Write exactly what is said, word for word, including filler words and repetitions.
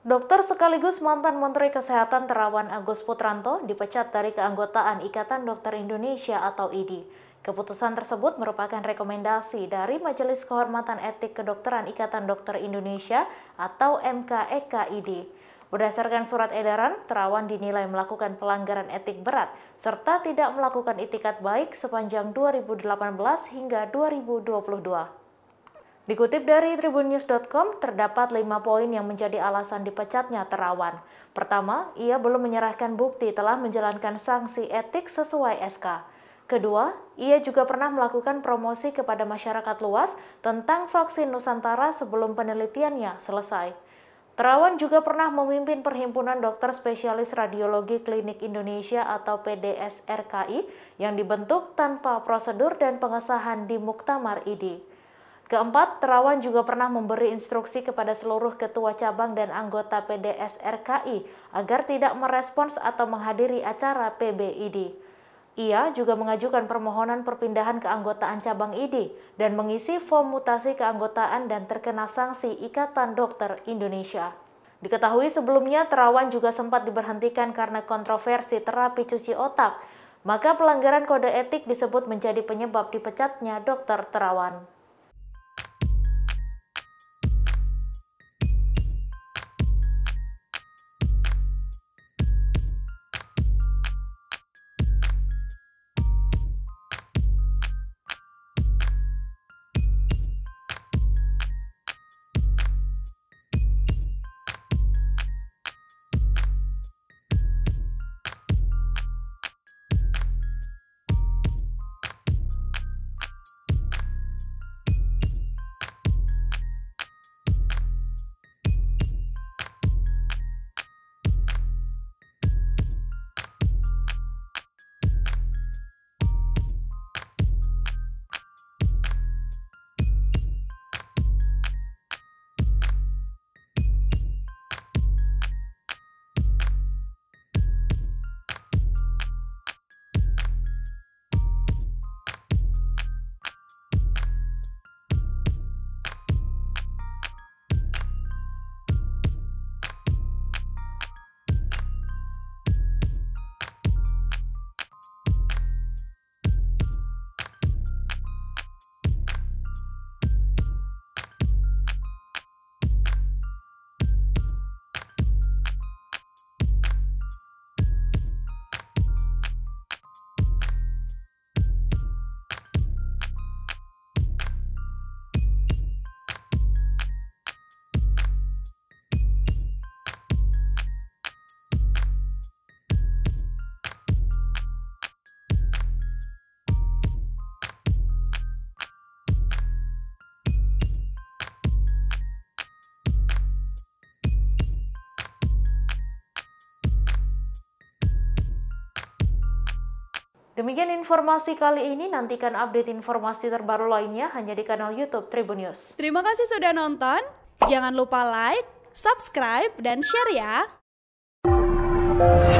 Dokter sekaligus mantan Menteri Kesehatan Terawan Agus Putranto dipecat dari keanggotaan Ikatan Dokter Indonesia atau I D I. Keputusan tersebut merupakan rekomendasi dari Majelis Kehormatan Etik Kedokteran Ikatan Dokter Indonesia atau M K E K I D I. Berdasarkan surat edaran, Terawan dinilai melakukan pelanggaran etik berat serta tidak melakukan itikat baik sepanjang dua ribu delapan belas hingga dua ribu dua puluh dua. Dikutip dari tribun news dot com, terdapat lima poin yang menjadi alasan dipecatnya Terawan. Pertama, ia belum menyerahkan bukti telah menjalankan sanksi etik sesuai S K. Kedua, ia juga pernah melakukan promosi kepada masyarakat luas tentang vaksin Nusantara sebelum penelitiannya selesai. Terawan juga pernah memimpin Perhimpunan Dokter Spesialis Radiologi Klinik Indonesia atau P D S R K I yang dibentuk tanpa prosedur dan pengesahan di Muktamar I D I. Keempat, Terawan juga pernah memberi instruksi kepada seluruh ketua cabang dan anggota P D S R K I agar tidak merespons atau menghadiri acara P B I D I. Ia juga mengajukan permohonan perpindahan keanggotaan cabang I D I dan mengisi form mutasi keanggotaan dan terkena sanksi Ikatan Dokter Indonesia. Diketahui sebelumnya Terawan juga sempat diberhentikan karena kontroversi terapi cuci otak, maka pelanggaran kode etik disebut menjadi penyebab dipecatnya Dokter Terawan. Demikian informasi kali ini, nantikan update informasi terbaru lainnya hanya di kanal YouTube Tribun News. Terima kasih sudah nonton, jangan lupa like, subscribe, dan share ya!